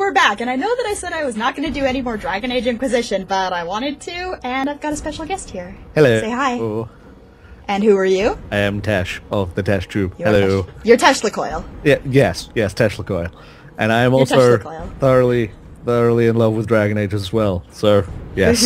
we're back, and I know that I said I was not going to do any more Dragon Age Inquisition, but I wanted to, and I've got a special guest here. Hello. Say hi. Oh. And who are you? I am Tash of the Tash Tube. Hello. You're Tesh LaCoil. Yeah, yes, Tash LaCoil. And I am also thoroughly in love with Dragon Age as well, so, yes.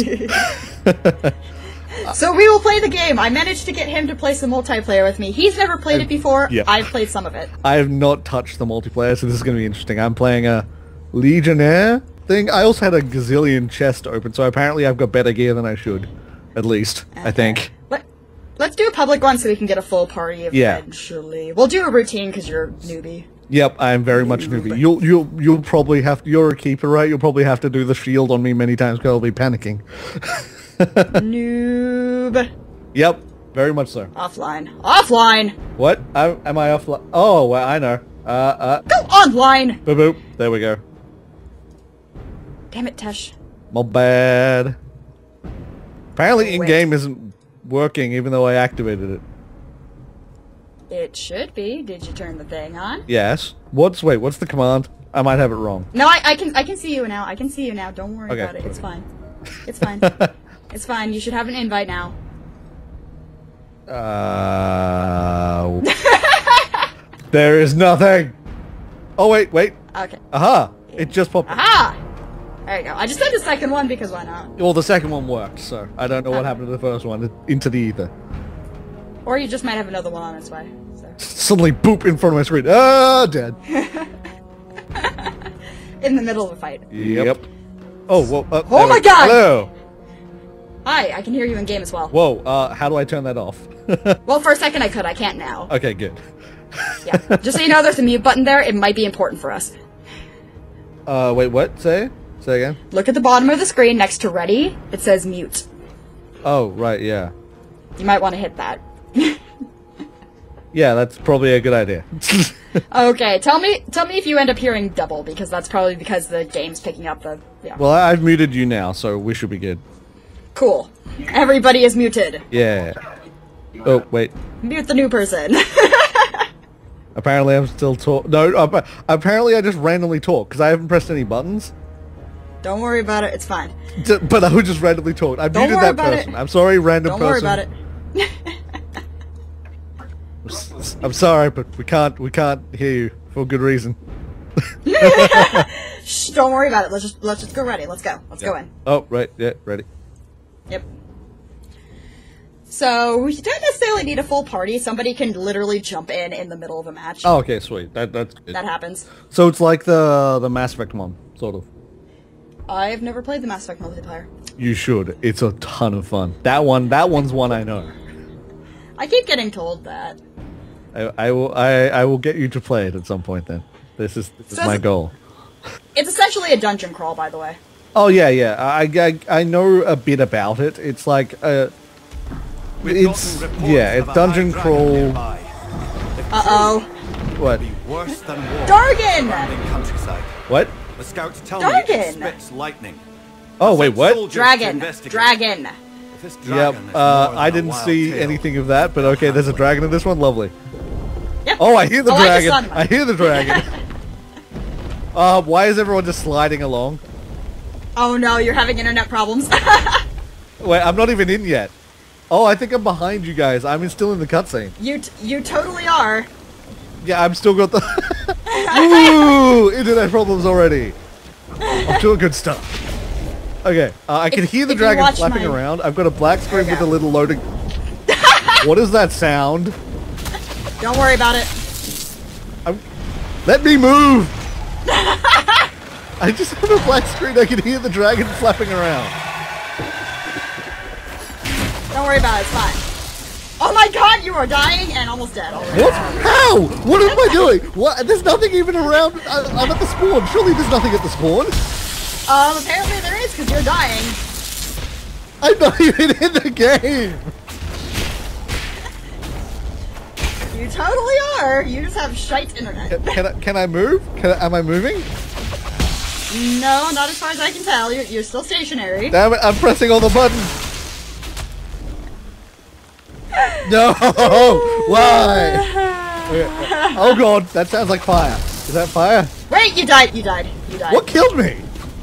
So we will play the game. I managed to get him to play some multiplayer with me. He's never played it before. Yeah. I've played some of it. I have not touched the multiplayer, so this is going to be interesting. I'm playing a Legionnaire thing. I also had a gazillion chest open, so apparently I've got better gear than I should. At least, okay. I think. Let's do a public one so we can get a full party eventually. Yeah. We'll do a routine because you're a newbie. Yep, I am very much a newbie. You'll probably have to, you're a keeper, right? You'll probably have to do the shield on me many times because I'll be panicking. Noob. Yep, very much so. Offline. Offline! What? Am I offline? Oh, well, I know. Go online! Boop boop. There we go. Damn it, Tesh. My bad. Apparently in-game isn't working even though I activated it. It should be. Did you turn the thing on? Yes. What's the command? I might have it wrong. No, I can see you now. I can see you now. Don't worry about it. It's fine. It's fine. It's fine. You should have an invite now. There is nothing. Oh wait. Okay. Aha! It just popped. Aha! There you go. I just did the second one because why not? Well, the second one worked, so I don't know what happened to the first one. Into the ether. Or you just might have another one on its way. So. Suddenly, boop in front of my screen. Ah, dead. In the middle of a fight. Yep. Oh, well, oh my god! Hello! Hi, I can hear you in game as well. Whoa, how do I turn that off? Well, for a second I could. I can't now. Okay, good. Yeah. Just so you know, there's a mute button there. It might be important for us. Wait, what? Say again? Look at the bottom of the screen next to ready. It says mute. Oh, right, yeah. You might want to hit that. Yeah, that's probably a good idea. Okay, tell me if you end up hearing double, because that's probably because the game's picking up the... Yeah. Well, I've muted you now, so we should be good. Cool. Everybody is muted. Yeah. Oh, wait. Mute the new person. Apparently I'm still No, apparently I just randomly talk, because I haven't pressed any buttons. Don't worry about it, it's fine. But I would just randomly talk. I muted that person. I'm sorry, random person. Don't worry about it. I'm sorry, but we can't hear you for good reason. Shh, don't worry about it. Let's just go ready. Let's go. Let's go in. Oh, right. Yeah, ready. Yep. So we don't necessarily need a full party. Somebody can literally jump in the middle of a match. Oh, okay, sweet. That's good. That happens. So it's like the Mass Effect one, sort of. I've never played the Mass Effect multiplayer. You should. It's a ton of fun. That one's one I know. I keep getting told that. I will get you to play it at some point then. This is my goal. It's essentially a dungeon crawl, by the way. Oh yeah. I know a bit about it. It's like it's dungeon crawl. Uh-oh. What? Dargan! What? The scouts tell me it expects lightning. Oh wait, what? Dragon. Yep. I didn't see anything of that, but okay, there's a dragon in this one. Lovely. Yep. Oh, I hear the dragon. I hear the dragon. Why is everyone just sliding along? Oh no, you're having internet problems. Wait, I'm not even in yet. Oh, I think I'm behind you guys. I'm still in the cutscene. You totally are. Yeah, I'm still got the... Ooh, internet problems already. I'm doing good stuff. Okay, I can hear the dragon flapping around. I've got a black screen with a little loading... What is that sound? Don't worry about it. Let me move! I just have a black screen. I can hear the dragon flapping around. Don't worry about it. It's fine. Oh my god, you are dying and almost dead already. What? How? What am I doing? What? There's nothing even around. I'm at the spawn. Surely there's nothing at the spawn. Apparently there is, because you're dying. I'm not even in the game. You totally are. You just have shite internet. Can I move? Am I moving? No, not as far as I can tell. You're still stationary. Damn it! I'm pressing all the buttons. No! Why? Okay. Oh god, that sounds like fire. Is that fire? Wait! Wait, you died. What killed me?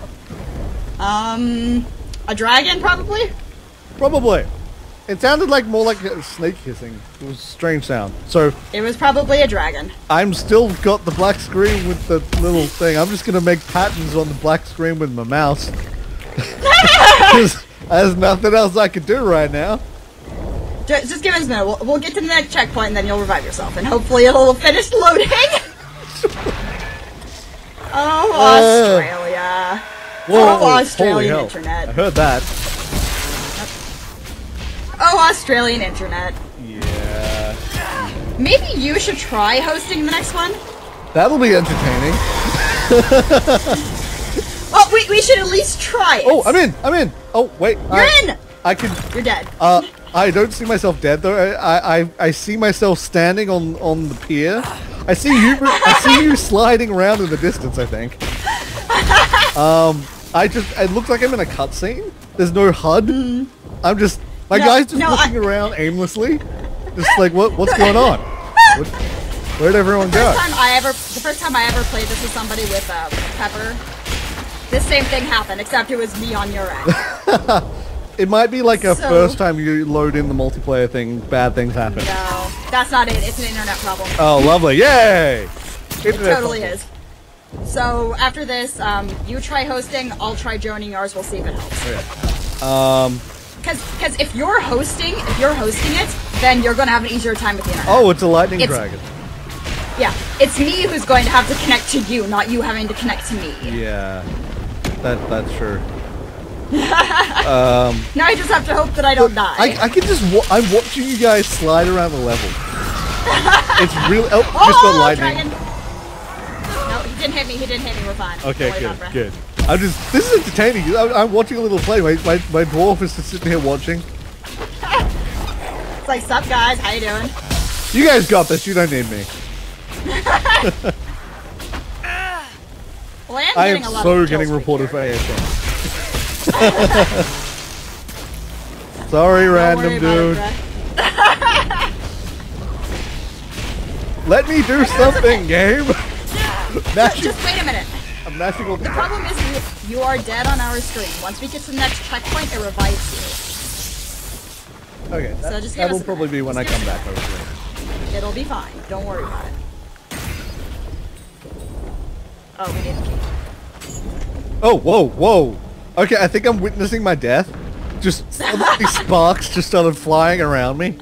A dragon, probably? Probably. It sounded like more like a snake hissing. It was a strange sound. So it was probably a dragon. I'm still got the black screen with the little thing. I'm just gonna make patterns on the black screen with my mouse. Because there's nothing else I could do right now. Just give us a minute. We'll get to the next checkpoint and then you'll revive yourself. And hopefully it'll finish loading. Oh, Australia. Whoa, oh, Australian internet. I heard that. Oh, Australian internet. Yeah. Maybe you should try hosting the next one. That'll be entertaining. Well, we should at least try it. Oh, I'm in. Oh, wait. You're in. I can. You're dead. I don't see myself dead though. I see myself standing on the pier. I see you sliding around in the distance, I think. It looks like I'm in a cutscene. There's no HUD. I'm just, my guy's just looking around aimlessly. Just like, what's going on? Where'd everyone go? The first time I ever played this with somebody with Pepper, this same thing happened, except it was me on your end. It might be like a first time you load in the multiplayer thing, bad things happen. No, that's not it. It's an internet problem. Oh, lovely. Yay! It totally is. So, after this, you try hosting, I'll try joining yours, we'll see if it helps. Okay. Because if you're hosting it, then you're going to have an easier time with the internet. Oh, it's a lightning dragon. Yeah, it's me who's going to have to connect to you, not you having to connect to me. Yeah, that's true. Now I just have to hope that I don't die. I can just I'm watching you guys slide around the level. It's really just got lightning. Dragon. No, he didn't hit me. We're fine. Okay, good. This is entertaining. I'm watching a little play. My dwarf is just sitting here watching. It's like, sup guys, how you doing? You guys got this. You don't need me. Well, I am so getting reported for ASM. Sorry, random dude. Let me do something, game. Just wait a minute. I'm mashing all the problem is you are dead on our screen. Once we get to the next checkpoint, it revives you. Okay, that will probably be when I come back, hopefully. It'll be fine. Don't worry about it. Oh, we need a key. Oh, whoa. Okay, I think I'm witnessing my death. Just these sparks just started flying around me.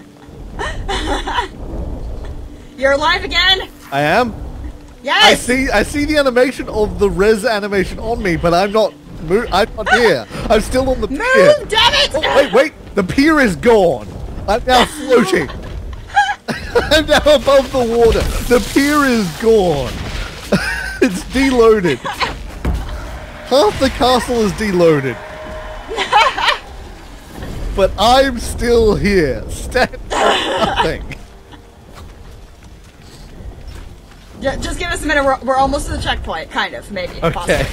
You're alive again? I am? Yes! I see the animation of the res animation on me, but I'm not here. I'm still on the pier. Move, damn it! Oh, wait. The pier is gone. I'm now floating. I'm now above the water. The pier is gone. It's deloaded. Half the castle is deloaded. But I'm still here, standing nothing. Yeah, just give us a minute. We're almost to the checkpoint, kind of, maybe. Okay. Possibly.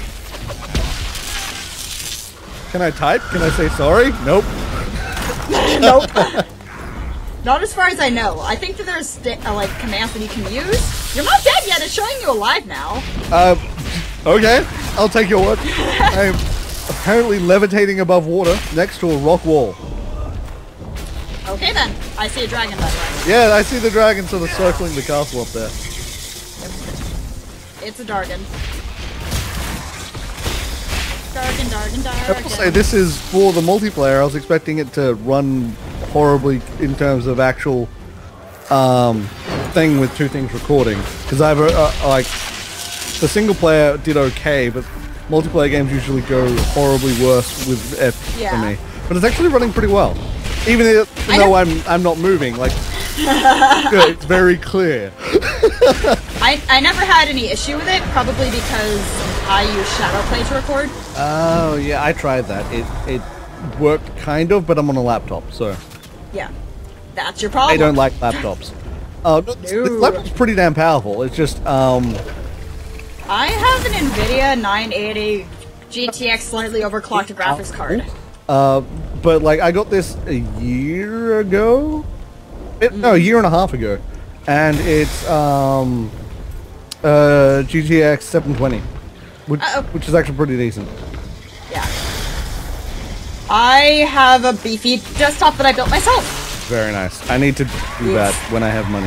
Can I type? Can I say sorry? Nope. Nope. Not as far as I know. I think that there's like commands that you can use. You're not dead yet. It's showing you alive now. Okay. I'll take your word. I'm apparently levitating above water next to a rock wall. Okay then. I see a dragon by the way. Yeah, I see the dragon sort of circling the castle up there. It's a Dargan. Dargan. I will say this is for the multiplayer. I was expecting it to run horribly in terms of actual thing with two things recording. Because I've like the single player did okay, but multiplayer games usually go horribly worse with FPS for me. But it's actually running pretty well, even though I'm not moving. Like it's very clear. I never had any issue with it, probably because I use Shadowplay to record. Oh yeah, I tried that. It worked kind of, but I'm on a laptop, so. Yeah, that's your problem. I don't like laptops. This laptop's pretty damn powerful. It's just I have an NVIDIA 980 GTX slightly overclocked graphics card. But like I got this a year ago. No, a year and a half ago, and it's GTX 720, which is actually pretty decent. Yeah. I have a beefy desktop that I built myself. Very nice. I need to do that when I have money.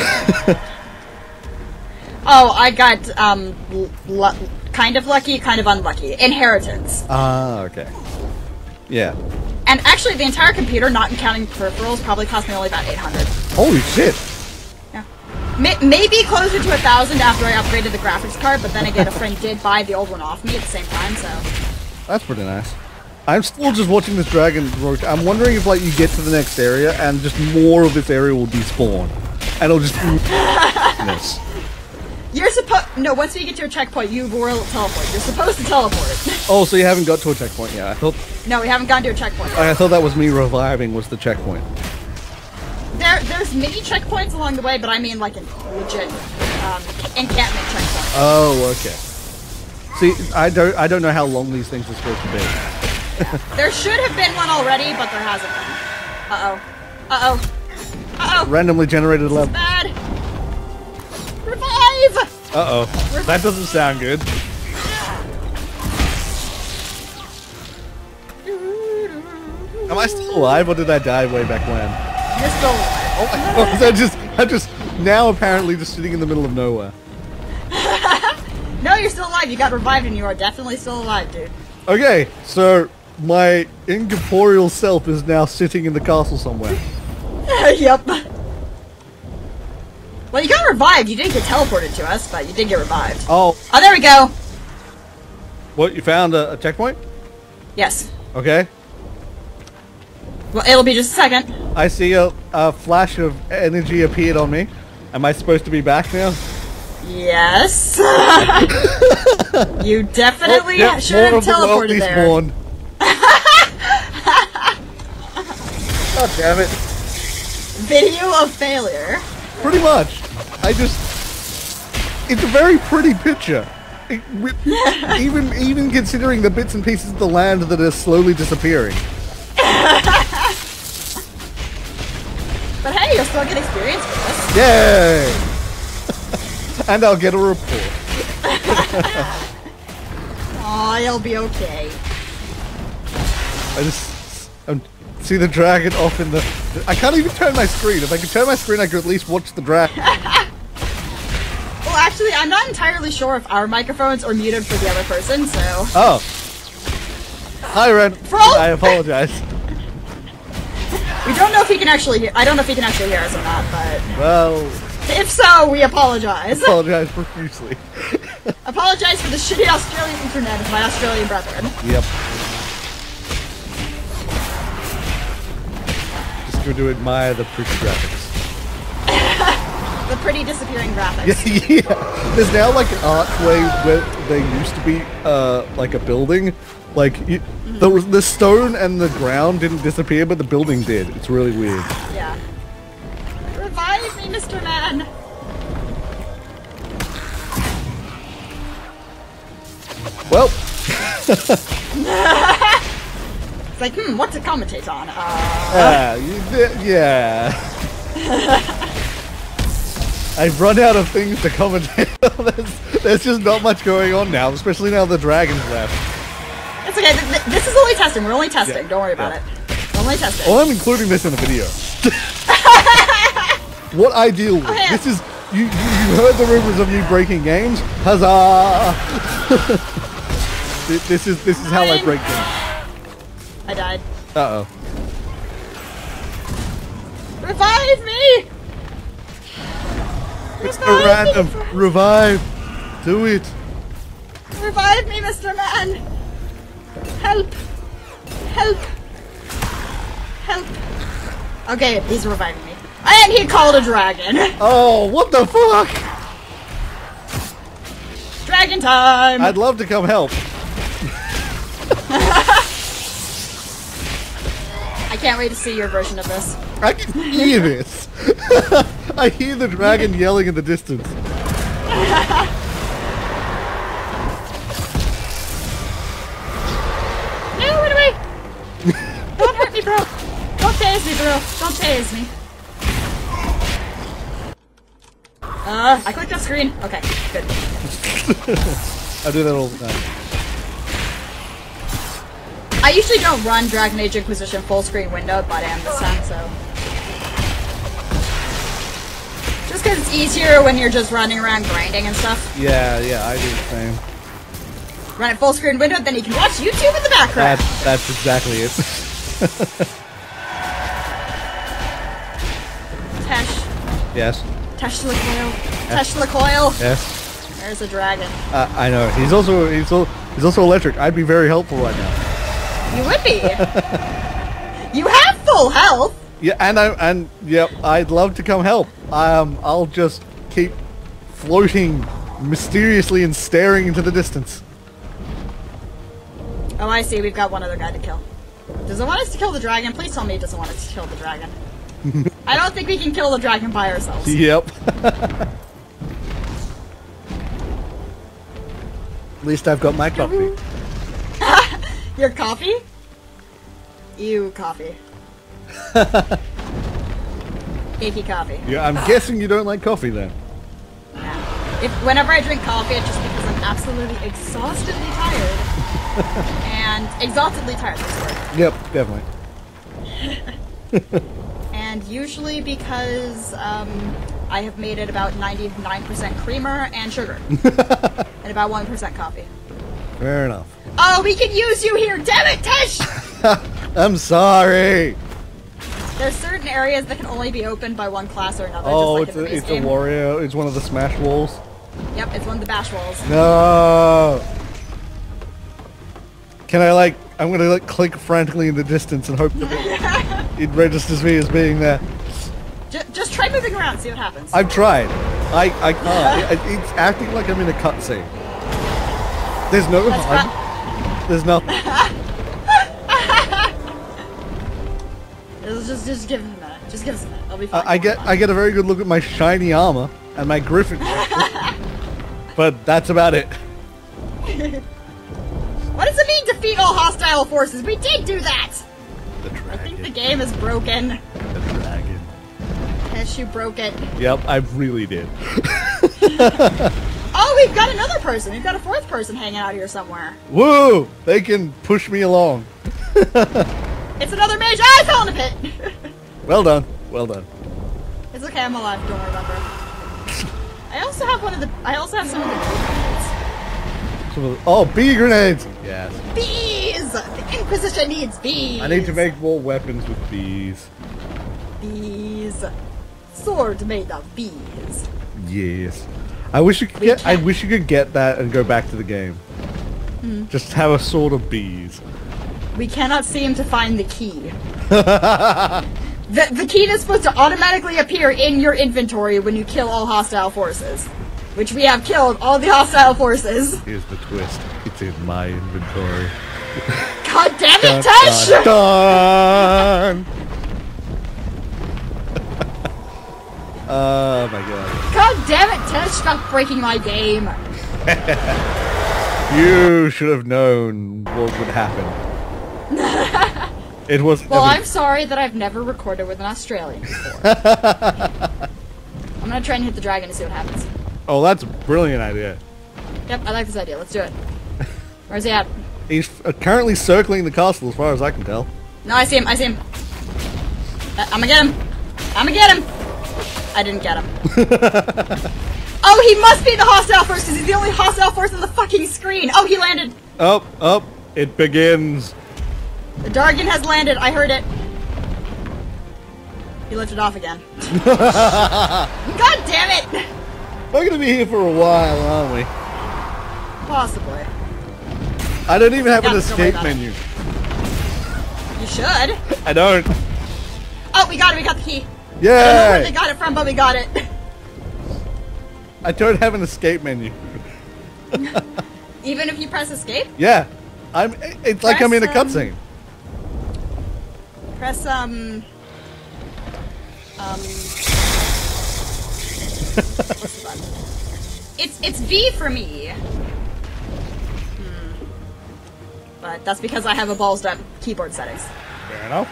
Oh, I got kind of lucky, kind of unlucky. Inheritance. Ah, okay. Yeah. And actually, the entire computer, not counting peripherals, probably cost me only about 800. Holy shit! Yeah. Maybe closer to 1,000 after I upgraded the graphics card, but then again, a friend did buy the old one off me at the same time, so... That's pretty nice. I'm still just watching this dragon rotate. I'm wondering if, like, you get to the next area and just more of this area will despawn. And it'll just... Yes. You're supposed... No, once you get to your checkpoint, you will teleport. You're supposed to teleport. Oh, so you haven't got to a checkpoint yet. I thought... No, we haven't gotten to a checkpoint. I thought that was me reviving was the checkpoint. There's mini checkpoints along the way, but I mean like in legit encampment checkpoints. Oh, okay. See, I don't know how long these things are supposed to be. Yeah. There should have been one already, but there hasn't been. Uh-oh. Randomly generated level. Bad. Revive! Uh-oh. That doesn't sound good. Am I still alive, or did I die way back when? You're still alive. Oh my god, I'm just now apparently just sitting in the middle of nowhere. No, you're still alive. You got revived and you are definitely still alive, dude. Okay, so my incorporeal self is now sitting in the castle somewhere. Yep. Well, you got revived. You didn't get teleported to us, but you did get revived. Oh. Oh, there we go. What, you found a checkpoint? Yes. Okay. Well, it'll be just a second. I see a flash of energy appeared on me. Am I supposed to be back now? Yes. You definitely should have teleported there. God damn it. Video of failure. Pretty much. It's a very pretty picture. Even considering the bits and pieces of the land that are slowly disappearing. But hey, you'll still get experience with this. Yay! And I'll get a report. Aw, you'll be okay. I see the dragon off in the... I can't even turn my screen. If I could turn my screen, I could at least watch the dragon. Well, actually, I'm not entirely sure if our microphones are muted for the other person, so... Oh. Hi, Ren. I apologize. We don't know if he can actually hear... I don't know if he can actually hear us or not, but... Well... If so, we apologize. Apologize profusely. Apologize for the shitty Australian internet of my Australian brethren. Yep. Just go to admire the pretty graphics. The pretty disappearing graphics. Yeah. There's now like an archway where there used to be like a building. Like the stone and the ground didn't disappear, but the building did. It's really weird. Yeah. Revive me, Mr. Man! Well. It's like, what to commentate on? Yeah. I've run out of things to commentate on. There's just not much going on now, especially now the dragon's left. It's okay, this is only testing. We're only testing. Yeah. Don't worry about it. Only testing. Well, I'm including this in the video. What I deal with. Okay. This is... You heard the rumors of me breaking games? Huzzah! This is how I break games. I died. Uh-oh. Revive me! It's so random. Revive. Do it. Revive me, Mr. Man! Help! Help! Help! Okay, he's reviving me. And he called a dragon! Oh, what the fuck? Dragon time! I'd love to come help. I can't wait to see your version of this. I can hear this. I hear the dragon yelling in the distance. No, run away! Don't hurt me, bro! Don't tase me, bro! Don't tase me. I clicked on screen. Okay, good. I do that all the time. I usually don't run Dragon Age Inquisition full screen window, but I am this time, so. Just because it's easier when you're just running around grinding and stuff. Yeah, I do the same. Run it full screen window, then you can watch YouTube in the background. That's exactly it. Tesh. Yes. Tesh Lacoil. Tesh Lacoil. Yes. There's a dragon. I know. He's also electric. I'd be very helpful right now. You would be. You have full health. Yeah, and yep, I'd love to come help. I'll just keep floating mysteriously and staring into the distance. Oh, I see. We've got one other guy to kill. Does it want us to kill the dragon? Please tell me it doesn't want us to kill the dragon. I don't think we can kill the dragon by ourselves. Yep. At least I've got my coffee. Your coffee? Ew, coffee. Icky coffee. Yeah, I'm guessing you don't like coffee then. Yeah. Whenever I drink coffee, it's just because I'm absolutely exhaustively tired. And exhaustively tired, that's the word. Yep, definitely. And usually because I have made it about 99% creamer and sugar. And about 1% coffee. Fair enough. Oh, we can use you here! Damn it, Tish! I'm sorry! There's certain areas that can only be opened by one class or another. Oh, just like it's a warrior. It's one of the smash walls. Yep, it's one of the bash walls. No! Can I, like... I'm gonna, like, click frantically in the distance and hope that it registers me as being there. Just try moving around, see what happens. I've tried. I can't. It's acting like I'm in a cutscene. There's no HUD. There's nothing. Just give him a minute. Just give us a minute. I'll be fine. I get a very good look at my shiny armor and my griffin. But that's about it. What does it mean, defeat all hostile forces? We did do that! The dragon. I think the game is broken. The dragon. Yes, you broke it. Yep, I really did. Oh, we've got another person. We've got a fourth person hanging out here somewhere. Woo! They can push me along. It's another mage. Ah, I fell in a pit. Well done. Well done. It's okay. I'm alive. Don't worry about that. I also have some of the grenades. Oh, bee grenades! Yes. Bees! The Inquisition needs bees! I need to make more weapons with bees. Bees. Sword made of bees. Yes. I wish you could get that and go back to the game. Just have a sword of bees. We cannot seem to find the key. The key is supposed to automatically appear in your inventory when you kill all hostile forces. Which we have killed all the hostile forces. Here's the twist. It's in my inventory. God damn it, Tesh! Dun! Oh my god. God damn it, Tesh! Stop breaking my game! You should have known what would happen. It was. Well, I'm sorry that I've never recorded with an Australian before. I'm gonna try and hit the dragon to see what happens. Oh, that's a brilliant idea. Yep, I like this idea. Let's do it. Where's he at? He's currently circling the castle as far as I can tell. No, I see him. I see him. I'm gonna get him. I'm gonna get him. I didn't get him. Oh, he must be the hostile force because he's the only hostile force on the fucking screen. Oh, he landed. Oh, it begins. The dragon has landed. I heard it. He lifted off again. God damn it! We're gonna be here for a while, aren't we? Possibly. I don't even have an escape menu. You should. I don't. Oh, we got it. We got the key. Yeah. I don't know where they got it from, but we got it. I don't have an escape menu. Even if you press escape? Yeah. It's like I'm in a cutscene. Press what's the button? It's V for me. But that's because I have a balls up keyboard settings. Fair enough.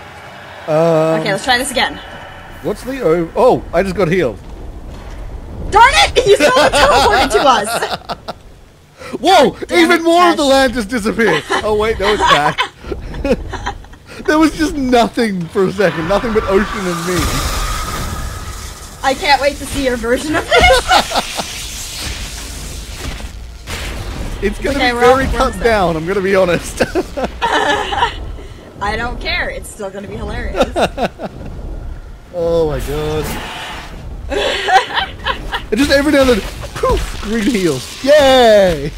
Okay, let's try this again. What's the oh? I just got healed. Darn it! You still have teleported to us! Whoa! Even more of the land just disappeared! Oh wait, no, it's back. There was just nothing for a second. Nothing but ocean and me. I can't wait to see your version of this! It's gonna be very cut down, I'm gonna be honest. I don't care, it's still gonna be hilarious. Oh my god. And just every now and then, poof, green heals. Yay!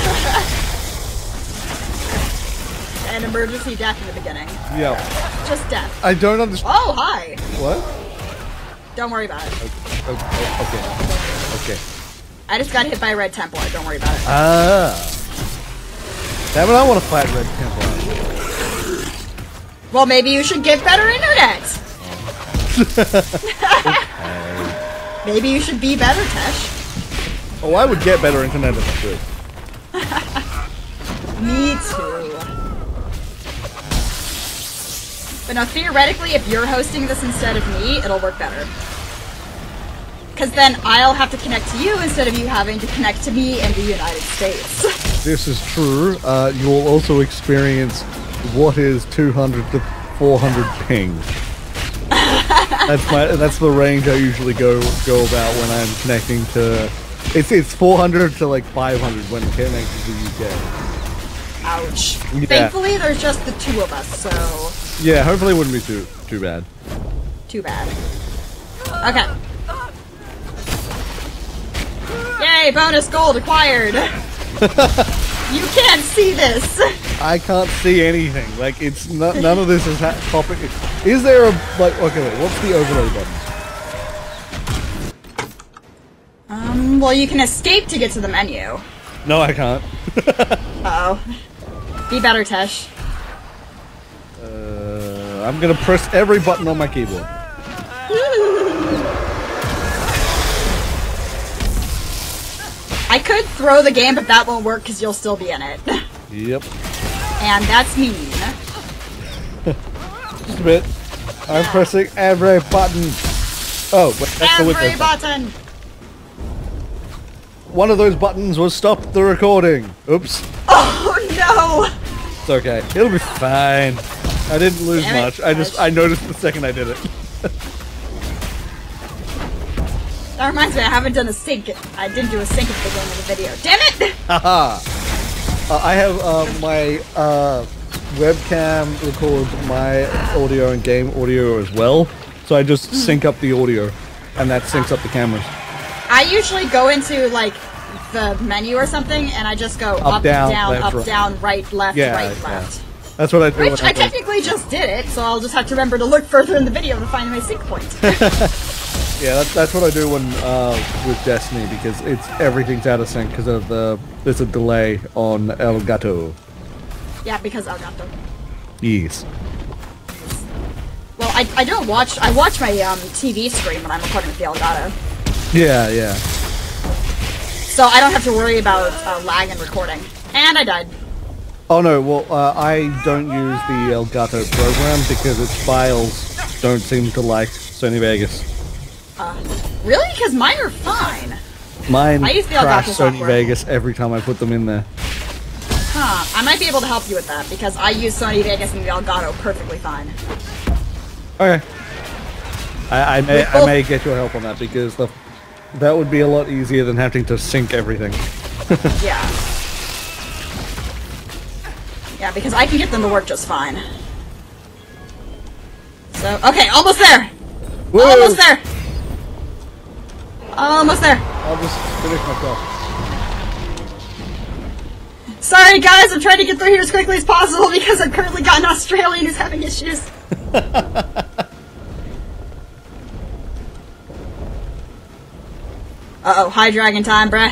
An emergency death in the beginning. Yeah. Just death. I don't understand. Oh, hi! What? Don't worry about it. Okay. I just got hit by a red Templar, don't worry about it. Ah. Damn it, I want to fight Red Templar. Well, maybe you should get better internet! Okay. Maybe you should be better, Tesh. Oh, I would get better internet if I could. Me too. But no, theoretically, if you're hosting this instead of me, it'll work better. Because then I'll have to connect to you instead of you having to connect to me in the United States. This is true. You will also experience what is 200 to 400 ping. That's the range I usually go about when I'm connecting to. It's 400 to like 500 when connecting to the UK. Ouch. Yeah. Thankfully, there's just the two of us, so Yeah, hopefully it wouldn't be too bad. too bad. Okay. Yay! Bonus gold acquired. You can't see this. I can't see anything. Like it's none of this is topic. Is there a like? Okay, wait, what's the overlay button? Well, you can escape to get to the menu. No, I can't. Uh-oh. Be better, Tesh. I'm gonna press every button on my keyboard. I could throw the game, but that won't work because you'll still be in it. Yep. And that's mean. Just a bit. I'm pressing every button. Oh, wait, that's the Every Windows button! One of those buttons was stop the recording. Oops. Oh no! It's okay. It'll be fine. I didn't lose Damn it, much. I noticed the second I did it. That reminds me, I haven't done a sync. I didn't do a sync at the beginning of the video. Damn it! Haha. I have my webcam records my audio and game audio as well, so I just sync up the audio, and that syncs up the cameras. I usually go into like the menu or something, and I just go up, down, down, left, up, right. down, right, left, Yeah, right, yeah. left. That's what I do. Which I technically just did it, so I'll just have to remember to look further in the video to find my sync point. Yeah, that's what I do when with Destiny, because everything's out of sync because of there's a delay on Elgato. Yeah, because Elgato. Yes. Well, I don't watch. I watch my TV screen when I'm recording with the Elgato, Yeah, yeah. so I don't have to worry about lag and recording. And I died. Oh no, well, I don't use the Elgato program because its files don't seem to like Sony Vegas. Really? Because mine are fine. Mine I use the crash Elgato Sony software. Vegas every time I put them in there. Huh. I might be able to help you with that because I use Sony Vegas and the Elgato perfectly fine. Okay. I may get your help on that because that would be a lot easier than having to sync everything. Yeah. Yeah, because I can get them to work just fine. So, okay, almost there! Woo! Almost there! Almost there! I'll just finish myself. Sorry guys, I'm trying to get through here as quickly as possible because I've currently got an Australian who's having issues. Uh-oh, high dragon time, bruh.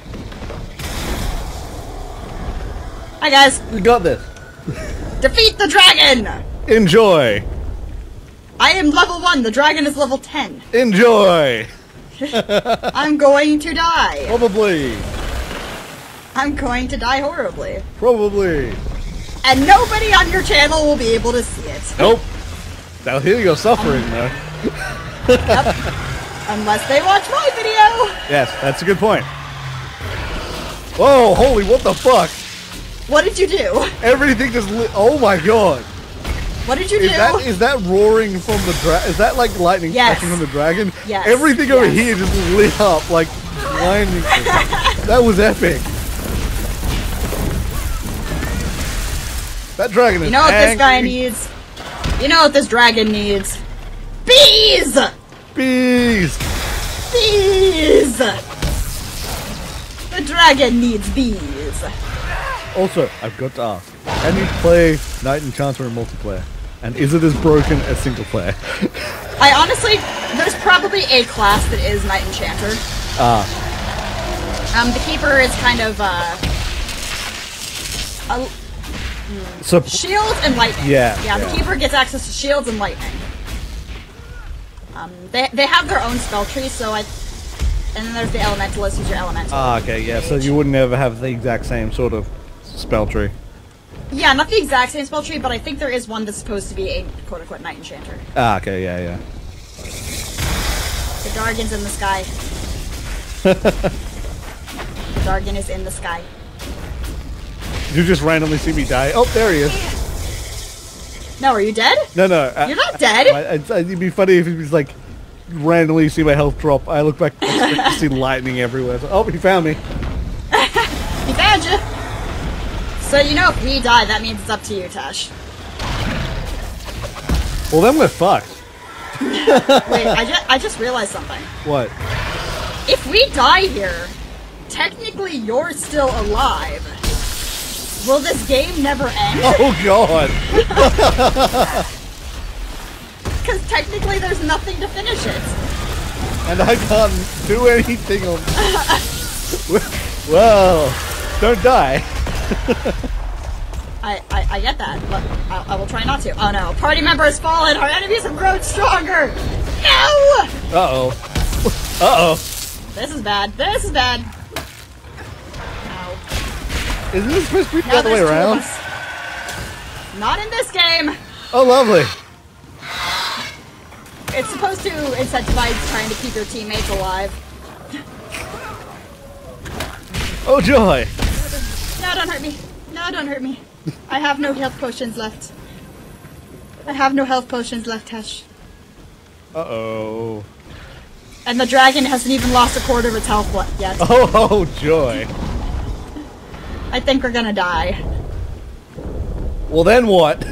Hi guys! We got this. Defeat the dragon! Enjoy. I am level 1, the dragon is level 10. Enjoy. I'm going to die. Probably. I'm going to die horribly. Probably. And nobody on your channel will be able to see it. Nope. They'll hear your suffering though. Yep. Unless they watch my video. Yes, that's a good point. Whoa, holy, what the fuck? What did you do? Everything just lit. Oh my god. What did you do? Is that roaring from the dragon? Is that like lightning flashing from the dragon? Yes. Everything over here just lit up like blinding. That was epic. That dragon is You know what angry. this guy needs? You know what this dragon needs? Bees! Bees! Bees! The dragon needs bees. Also, I've got to ask, can you play Knight Enchanter in multiplayer? And is it as broken as single player? I honestly, there's probably a class that is Knight Enchanter. The Keeper is kind of, so, shields and lightning. Yeah, the Keeper gets access to shields and lightning. They have their own spell tree, and then there's the Elementalist, who's your elemental. okay, yeah, so you wouldn't ever have the exact same sort of spell tree. Yeah, not the exact same spell tree, but I think there is one that's supposed to be a quote-unquote Knight Enchanter. Okay, yeah. The Dargon's in the sky. The Dargon is in the sky. Did you just randomly see me die? Oh, there he is. No, are you dead? No. You're not dead. It'd be funny if it was like randomly see my health drop. I look back and see lightning everywhere. So, oh, he found me. He found you. So you know if we die, that means it's up to you, Tash. Well, then we're fucked. Wait, I just realized something. What? If we die here, technically you're still alive. Will this game never end? Oh god! Because technically there's nothing to finish it. And I can't do anything on... Well, don't die. I get that, but I will try not to. Oh no, party member has fallen! Our enemies have grown stronger! No! Uh-oh. Uh-oh. This is bad. This is bad. Ow. Isn't this supposed to be the Now other way there's two of around? us. Not in this game! Oh, lovely. It's supposed to incentivize trying to keep your teammates alive. Oh, joy. No, don't hurt me. No, don't hurt me. I have no health potions left. I have no health potions left, Tesh. Uh-oh. And the dragon hasn't even lost a quarter of its health yet. Oh, joy. I think we're gonna die. Well, then what?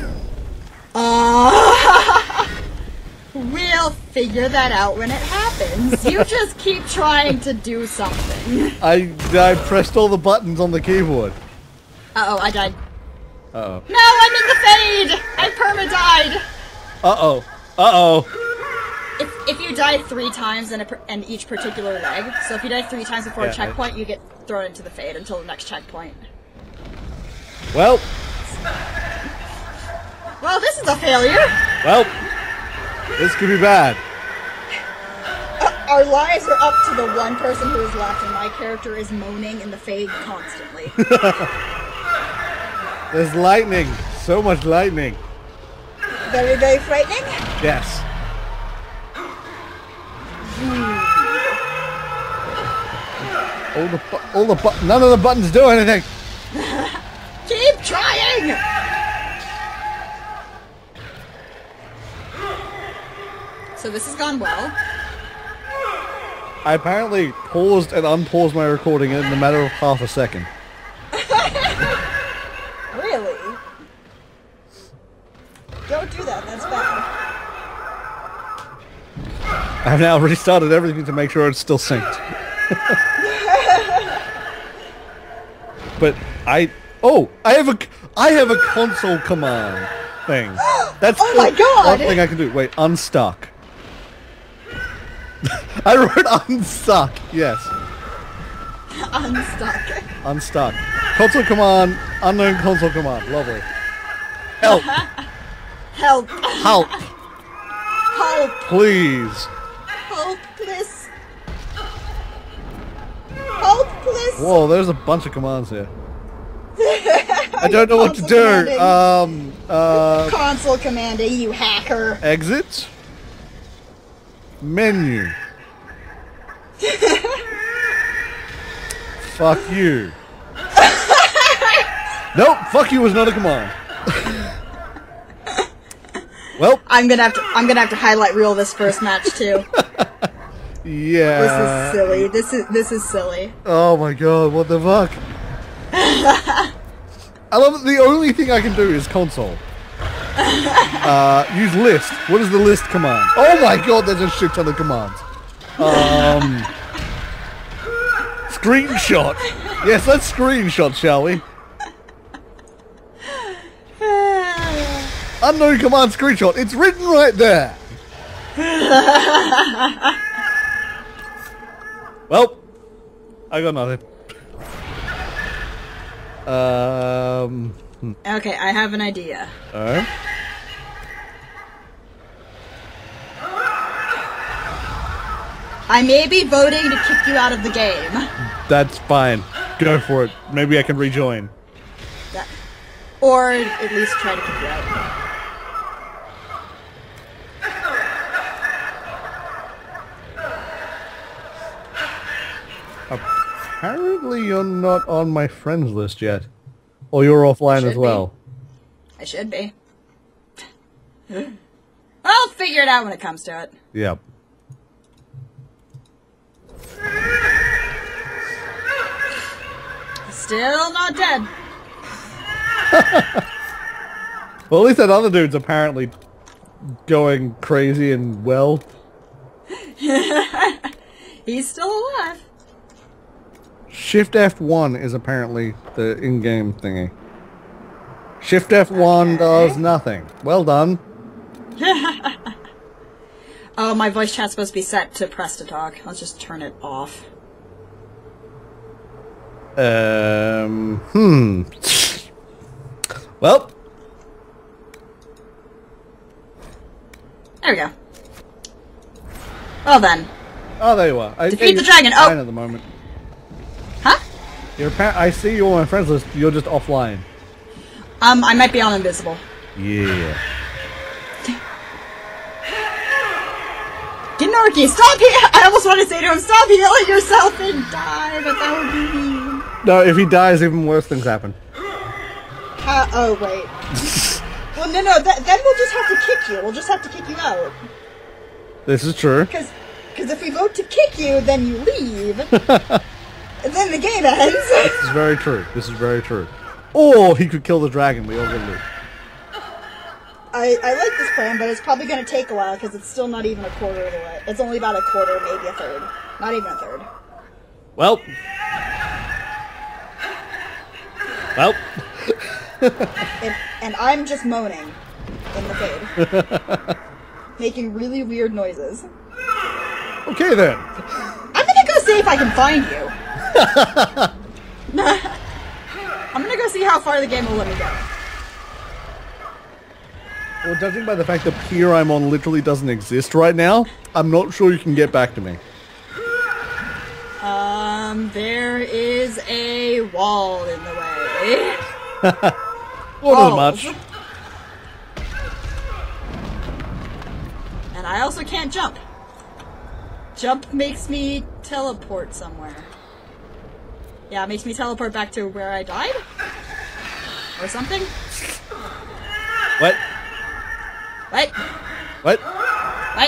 We'll figure that out when it happens. You just keep trying to do something. I pressed all the buttons on the keyboard. Uh-oh, I died. Uh-oh. No, I'm in the fade! I perma-died! Uh-oh. Uh-oh. If you die 3 times in each particular leg, so if you die 3 times before a checkpoint, you get thrown into the fade until the next checkpoint. Well, this is a failure! well, this could be bad. Our lives are up to the one person who is left, and my character is moaning in the fade constantly. There's lightning. So much lightning. Very, very frightening? Yes. None of the buttons do anything. Keep trying! So this has gone well. I apparently paused and unpaused my recording in the matter of half a second. Really? Don't do that, that's bad. I've now restarted everything to make sure it's still synced. But I have a console command thing. That's oh my god! one thing I can do. Wait, unstuck. I wrote unstuck. Yes. Unstuck. Unstuck. Console command. Unknown console command. Lovely. Help. Help. Help. Help. Please. Help, please. Help, please. Whoa, there's a bunch of commands here. I don't know what to do. Console commanding, you hacker. Exit. Menu. Fuck you. Nope, fuck you was not a command. Well, I'm gonna have to highlight reel this first match too. Yeah. This is silly. This is silly. Oh my god, what the fuck? I love it. The only thing I can do is console. Use list. What is the list command? Oh my god, there's a shit ton of commands. Screenshot. Yes, let's screenshot, shall we? Unknown command screenshot. It's written right there. Well, I got nothing. Okay, I have an idea. Alright. I may be voting to kick you out of the game. That's fine. Go for it. Maybe I can rejoin. Yeah. Or at least try to kick you out. Apparently you're not on my friends list yet. Or you're offline as well. I should be. I'll figure it out when it comes to it. Yep. Still not dead. Well, at least that other dude's apparently going crazy and well. He's still alive. Shift F1 is apparently the in-game thingy. Shift F1 does nothing. Well done. Oh, my voice chat's supposed to be set to press to talk. Let's just turn it off. Well. There we go. Well then. Oh, there you are. Defeat the dragon. Oh. At the moment. Huh? I see you on my friends list. You're just offline. I might be on invisible. Yeah. Gnorky, stop here! I almost want to say to him, stop healing yourself and die, but that would be mean. No, if he dies, even worse things happen. Oh, wait. Well, no, then we'll just have to kick you. We'll just have to kick you out. This is true. Because if we vote to kick you, then you leave. And then the game ends. This is very true. This is very true. Or he could kill the dragon. We all get loot. I like this plan, but it's probably going to take a while because it's still not even a quarter of the way. It's only about a quarter, maybe a third. Not even a third. Well. and I'm just moaning in the fade. Making really weird noises. Okay then. I'm going to go see if I can find you. I'm going to go see how far the game will let me go. Well, judging by the fact that pier I'm on literally doesn't exist right now, I'm not sure you can get back to me. There is a wall in the way. Well, not much. And I also can't jump. Jump makes me teleport somewhere. Yeah, it makes me teleport back to where I died? Or something? What? What? What? What?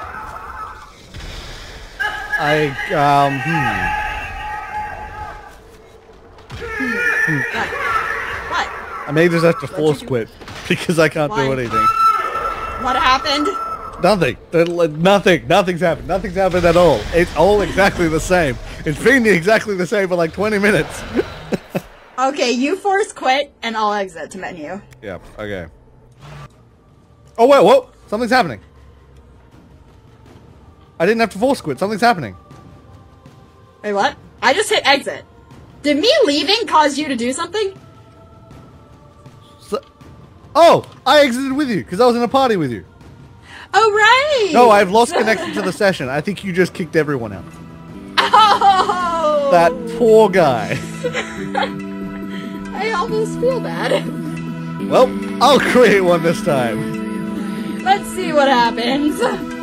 What? I may just have to force quit because I can't do anything. What happened? Nothing. Nothing's happened. Nothing's happened at all. It's all exactly the same. It's been exactly the same for like 20 minutes. Okay, you force quit and I'll exit to menu. Yep, okay. Oh wait, whoa! Something's happening. I didn't have to force quit. Something's happening. Wait, what? I just hit exit. Did me leaving cause you to do something? Oh! I exited with you because I was in a party with you. Oh, right! No, I've lost connection to the session. I think you just kicked everyone out. Oh! That poor guy. I almost feel bad. Well, I'll create one this time. Let's see what happens.